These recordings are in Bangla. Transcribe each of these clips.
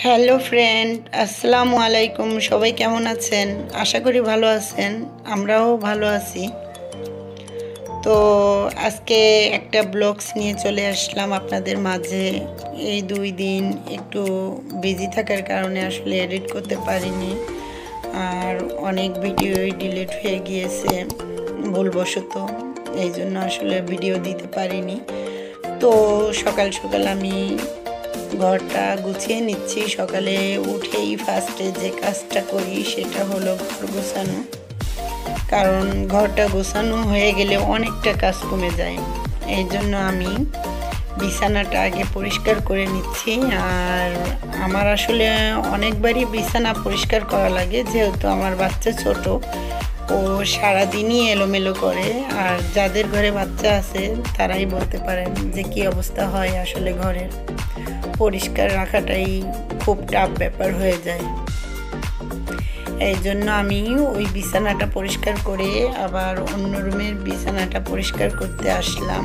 হ্যালো ফ্রেন্ড, আসসালামু আলাইকুম। সবাই কেমন আছেন? আশা করি ভালো আছেন। আমরাও ভালো আছি। তো আজকে একটা ব্লগস নিয়ে চলে আসলাম আপনাদের মাঝে। এই 2 দিন একটু বিজি থাকার কারণে আসলে এডিট করতে পারিনি, আর অনেক ভিডিওই ডিলিট হয়ে গিয়েছে ভুলবশত। এই জন্য আসলে ভিডিও দিতে পারিনি। তো সকাল সকাল আমি ঘরটা গুছিয়ে নিচ্ছি। সকালে উঠেই ফার্স্টে যে কাজটা করি সেটা হলো ঘর গোছানো, কারণ ঘরটা গোছানো হয়ে গেলে অনেকটা কাজ কমে যায়। এই জন্য আমি বিছানাটা আগে পরিষ্কার করে নিচ্ছি। আর আমার আসলে অনেকবারই বিছানা পরিষ্কার করা লাগে, যেহেতু আমার বাচ্চা ছোট, ও সারাদিনই এলোমেলো করে। আর যাদের ঘরে বাচ্চা আছে তারাই বলতে পারেন যে কী অবস্থা হয়। আসলে ঘরের পরিষ্কার রাখাটাই খুব টাফ ব্যাপার হয়ে যায়। এই জন্য আমি ওই বিছানাটা পরিষ্কার করে আবার অন্য রুমের বিছানাটা পরিষ্কার করতে আসলাম।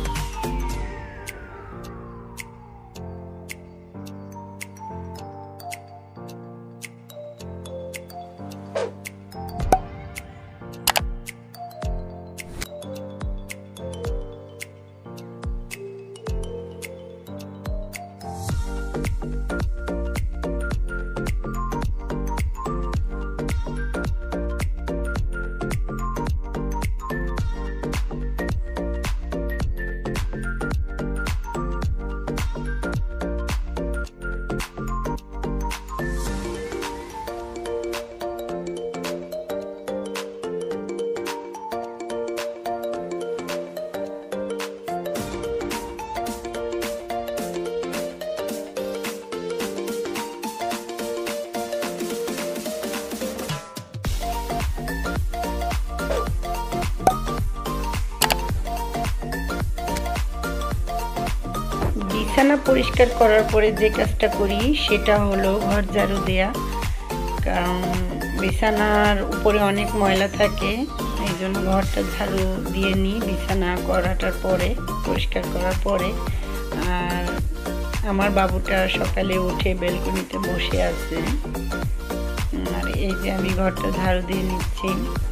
বিছানা পরিষ্কার করার পরে যে কাজটা করি সেটা হলো ঘর ঝাড়ু দেয়া, কারণ বিছানার উপরে অনেক ময়লা থাকে। এই জন্য ঘরটা ঝাড়ু দিয়ে নিই বিছানা করাটার পরে, পরিষ্কার করার পরে। আর আমার বাবুটা সকালে উঠে বেলকনিতে বসে আছে, আর এই যে আমি ঘরটা ঝাড়ু দিয়ে নিচ্ছি।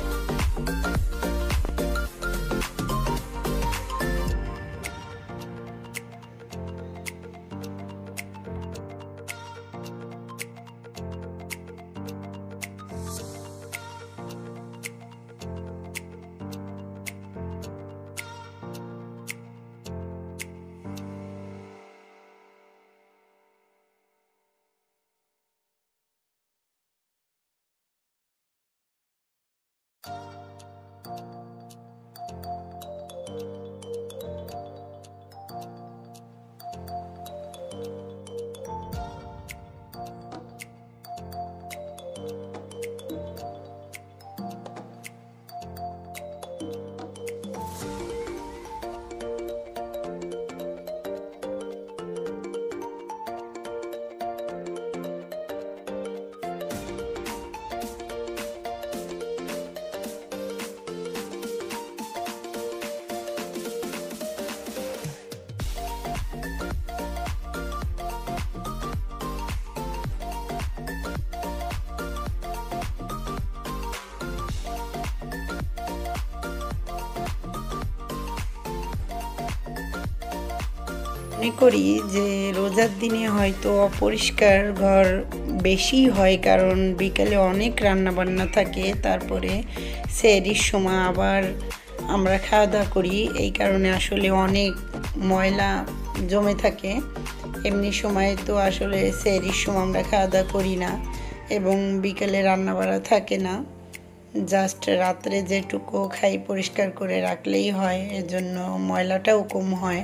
মনে করি যে রোজার দিনে হয়তো অপরিষ্কার ঘর বেশি হয়, কারণ বিকালে অনেক রান্না বান্না থাকে, তারপরে সেহরির সময় আবার আমরা খাওয়া দাওয়া করি। এই কারণে আসলে অনেক ময়লা জমে থাকে। এমনি সময় তো আসলে সেহরির সময় আমরা খাওয়া দাওয়া করি না, এবং বিকালে রান্না বাড়া থাকে না। জাস্ট রাত্রে যেটুকু খাই পরিষ্কার করে রাখলেই হয়, এজন্য ময়লাটাও কম হয়।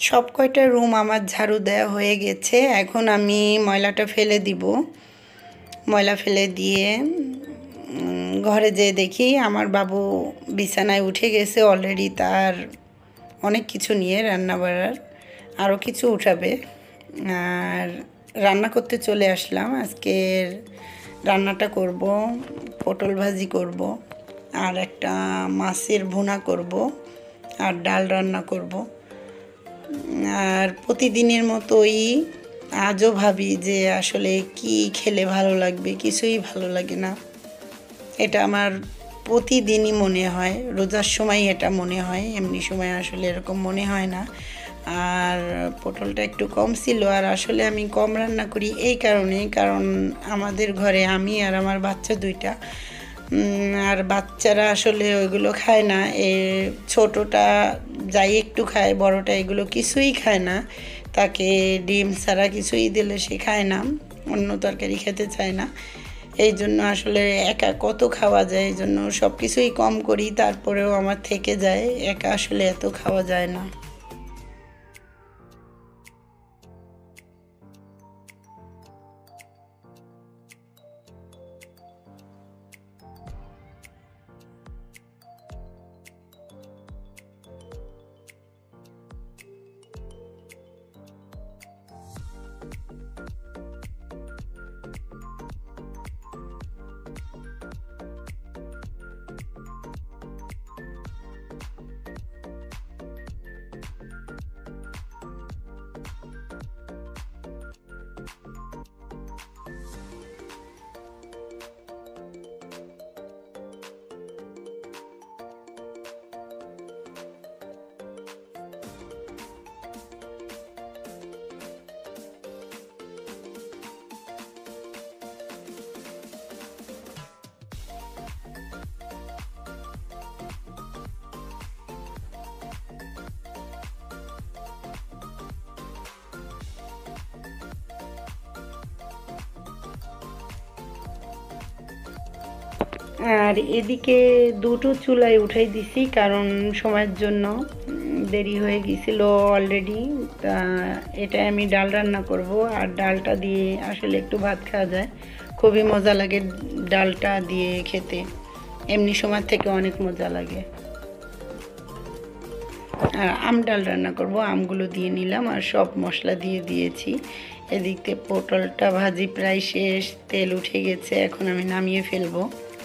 সব কয়টা রুম আমার ঝাড়ু দেওয়া হয়ে গেছে। এখন আমি ময়লাটা ফেলে দিব। ময়লা ফেলে দিয়ে ঘরে যেয়ে দেখি আমার বাবু বিছানায় উঠে গেছে অলরেডি। তার অনেক কিছু নিয়ে রান্না বাড়ার আরও কিছু উঠাবে। আর রান্না করতে চলে আসলাম। আজকের রান্নাটা করব, পটল ভাজি করব, আর একটা মাছের ভুনা করব, আর ডাল রান্না করব। আর প্রতিদিনের মতোই আজও ভাবি যে আসলে কি খেলে ভালো লাগবে, কিছুই ভালো লাগে না। এটা আমার প্রতিদিনই মনে হয়, রোজার সময় এটা মনে হয়, এমনি সময় আসলে এরকম মনে হয় না। আর পটলটা একটু কম ছিল। আর আসলে আমি কম রান্না করি এই কারণে, কারণ আমাদের ঘরে আমি আর আমার বাচ্চা দুইটা, আর বাচ্চারা আসলে ওইগুলো খায় না। ছোটোটা যাই একটু খায়, বড়টা এগুলো কিছুই খায় না। তাকে ডিম ছাড়া কিছুই দিলে সে খায় না, অন্য তরকারি খেতে চায় না। এই জন্য আসলে একা কত খাওয়া যায়, এই জন্য সব কিছুই কম করি। তারপরেও আমার থেকে যায়, একা আসলে এত খাওয়া যায় না। আর এদিকে দুটো চুলায় উঠাই দিছি, কারণ সময়ের জন্য দেরি হয়ে গেছিল অলরেডি। তা এটা আমি ডাল রান্না করব। আর ডালটা দিয়ে আসলে একটু ভাত খাওয়া যায়, খুবই মজা লাগে ডালটা দিয়ে খেতে, এমনি সময় থেকে অনেক মজা লাগে। আর আম ডাল রান্না করব, আমগুলো দিয়ে নিলাম আর সব মশলা দিয়ে দিয়েছি। এদিক থেকে পটলটা ভাজি প্রায় শেষ, তেল উঠে গেছে, এখন আমি নামিয়ে ফেলবো।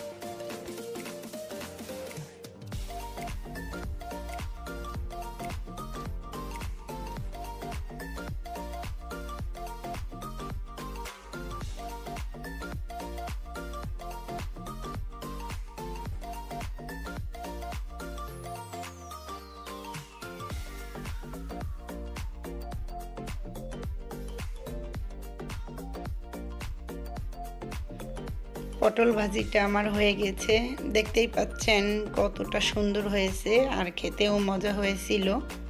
পটল ভাজিটা আমার হয়ে গেছে, দেখতেই পাচ্ছেন কতটা সুন্দর হয়েছে, আর খেতেও মজা হয়েছিল।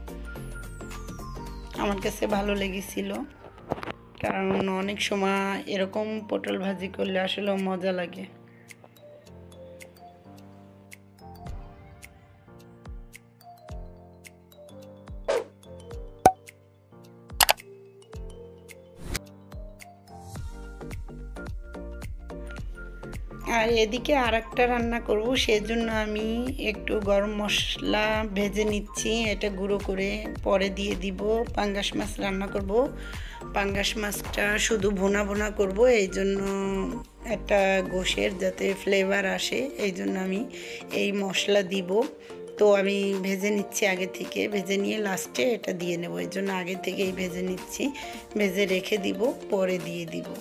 আমার কাছে ভালো লেগেছিল, কারণ অনেক সময় এরকম পটল ভাজি করলে আসলে মজা লাগে। আর এদিকে আর একটা রান্না করব, সেজন্য আমি একটু গরম মশলা ভেজে নিচ্ছি, এটা গুঁড়ো করে পরে দিয়ে দিব। পাঙ্গাস মাছ রান্না করব, পাঙ্গাস মাছটা শুধু ভুনা ভুনা করব, এই জন্য একটা গোশের যাতে ফ্লেভার আসে, এই জন্য আমি এই মশলা দিব। তো আমি ভেজে নিচ্ছি আগে থেকে, ভেজে নিয়ে লাস্টে এটা দিয়ে নেব, এই জন্য আগে থেকেই ভেজে নিচ্ছি, ভেজে রেখে দিব, পরে দিয়ে দিব।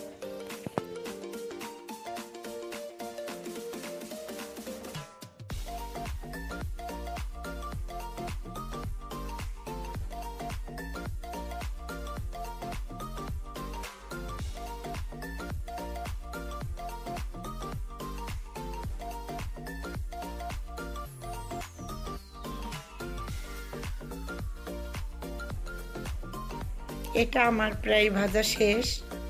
এটা আমার প্রায় ভাজা শেষ।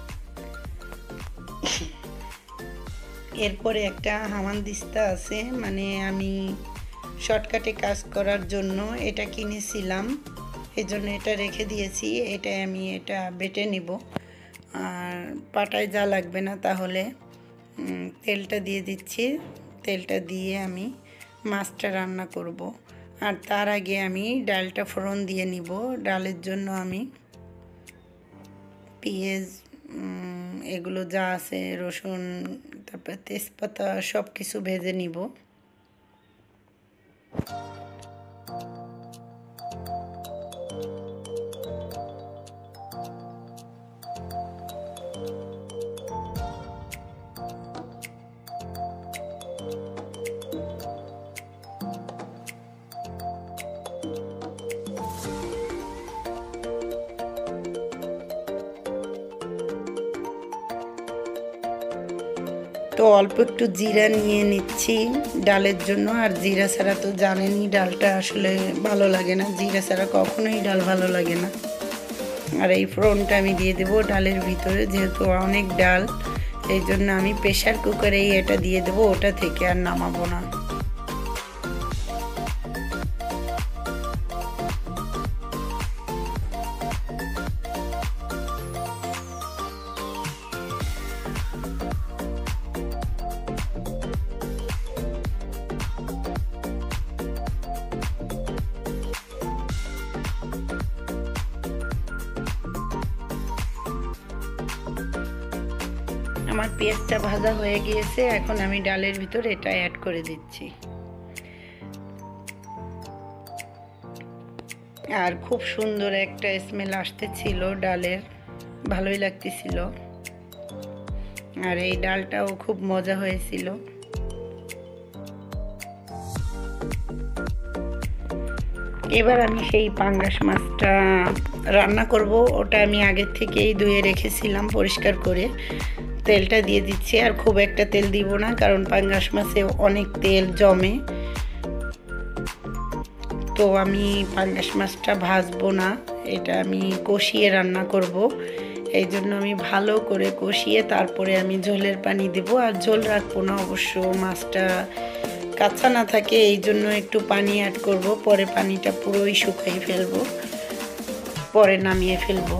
এরপরে একটা হামানদিস্তা আছে, মানে আমি শর্টকাটে কাজ করার জন্য এটা কিনেছিলাম। এই জন্য এটা রেখে দিয়েছি। এটাই আমি এটা বেটে নিব। আর পাটায় যা লাগবে না, তাহলে তেলটা দিয়ে দিচ্ছি। তেলটা দিয়ে আমি মাছটা রান্না করব। আর তার আগে আমি ডালটা ফোড়ন দিয়ে নিব। ডালের জন্য আমি পেঁয়াজ, এগুলো যা আছে, রসুন, তারপর তেজপাতা সব কিছু ভেজে নিব। তো অল্প একটু জিরা নিয়ে নিচ্ছি ডালের জন্য। আর জিরা ছাড়া তো জানেনই ডালটা আসলে ভালো লাগে না, জিরা ছাড়া কখনোই ডাল ভালো লাগে না। আর এই ফোড়নটা আমি দিয়ে দেবো ডালের ভিতরে, যেহেতু অনেক ডাল, এই জন্য আমি প্রেশার কুকারেই এটা দিয়ে দেবো, ওটা থেকে আর নামাবো না। আমার পেঁয়াজটা ভাজা হয়ে গিয়েছে, এখন আমি ডালের ভিতর এটা অ্যাড করে দিচ্ছি। আর খুব সুন্দর একটা স্মেল আসতেছিল ডালের, ভালোই লাগতেছিল। আর এই ডালটাও খুব মজা হয়েছিল। এবার আমি সেই পাঙ্গাস মাছটা রান্না করব। ওটা আমি আগের থেকেই ধুয়ে রেখেছিলাম পরিষ্কার করে। তেলটা দিয়ে দিচ্ছি, আর খুব একটা তেল দিব না, কারণ পাঙ্গাস মাছে অনেক তেল জমে। তো আমি পাঙ্গাস মাছটা ভাজবো না, এটা আমি কষিয়ে রান্না করব। এই জন্য আমি ভালো করে কষিয়ে তারপরে আমি ঝোলের পানি দেব। আর ঝোল রাখবো না, অবশ্য মাছটা কাঁচা না থাকে, এই জন্য একটু পানি অ্যাড করব। পরে পানিটা পুরোই শুকিয়ে ফেলবো, পরে নামিয়ে ফেলবো।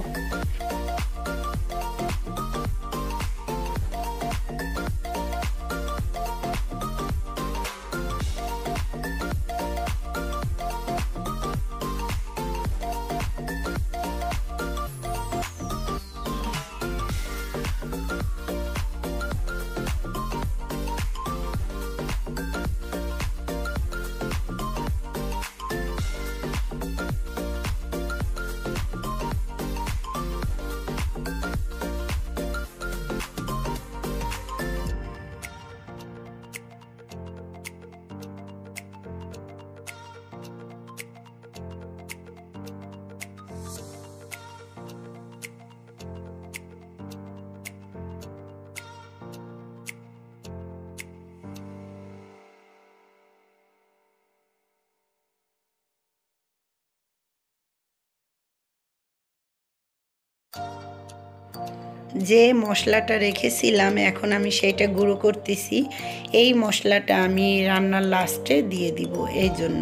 যে মশলাটা রেখেছিলাম, এখন আমি সেইটা গুঁড়ো করতেছি। এই মশলাটা আমি রান্নার লাস্টে দিয়ে দিব, এই জন্য।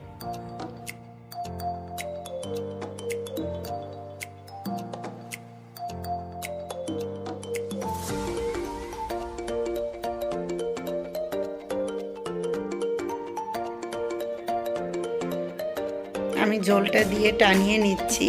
আমি ঝোলটা দিয়ে টানিয়ে নিচ্ছি।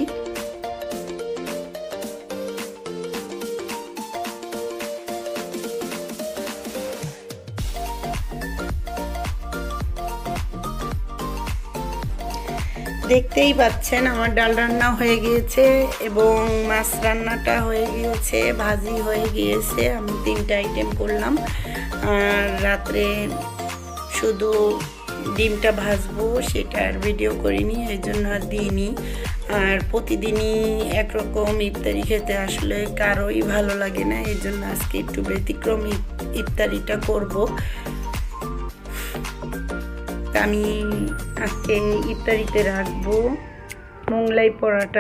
দেখতেই পাচ্ছেন আমার ডাল রান্না হয়ে গিয়েছে এবং মাছ রান্নাটা হয়ে গিয়েছে, ভাজি হয়ে গিয়েছে। আমি 3টা আইটেম করলাম। আর রাত্রে শুধু ডিমটা ভাজবো, সেটা আর ভিডিও করিনি, এই জন্য আর দিইনি। আর প্রতিদিনই একরকম ইফতারি খেতে আসলে কারোই ভালো লাগে না, এই জন্য আজকে একটু ব্যতিক্রম ইফতারিটা করব। আমি আজকে ইফতারিতে রাখবো মোংলাই পরোটা।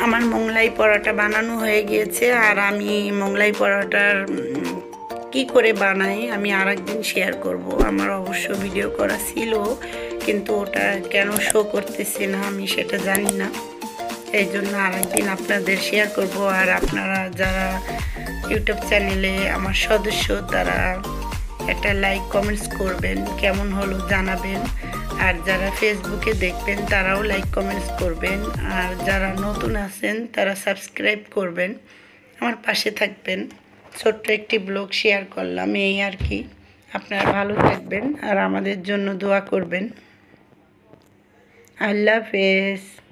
আমার মোগলাই পরোটা বানানো হয়ে গিয়েছে, আর আমি মোগলাই পরোটার কি করে বানাই আমি আরেকদিন শেয়ার করব। আমার অবশ্য ভিডিও করা ছিল, কিন্তু ওটা কেন শো করতেছে না আমি সেটা জানি না, এই জন্য আরেকদিন আপনাদের শেয়ার করব। আর আপনারা যারা ইউটিউব চ্যানেলে আমার সদস্য তারা একটা লাইক কমেন্টস করবেন, কেমন হলো জানাবেন। আর যারা ফেসবুকে দেখবেন তারাও লাইক কমেন্টস করবেন, আর যারা নতুন আছেন তারা সাবস্ক্রাইব করবেন, আমার পাশে থাকবেন। ছোট্ট একটি ব্লগ শেয়ার করলাম, এই আর কি। আপনারা ভালো থাকবেন আর আমাদের জন্য দোয়া করবেন। আল্লাহ হাফেজ।